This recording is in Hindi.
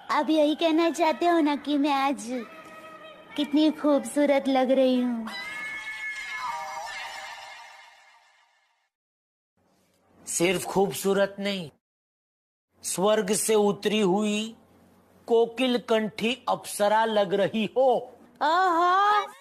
आप यही कहना चाहते हो ना कि मैं आज कितनी खूबसूरत लग रही हूँ। सिर्फ खूबसूरत नहीं, स्वर्ग से उतरी हुई कोकिल कंठी अप्सरा लग रही हो। ओहो,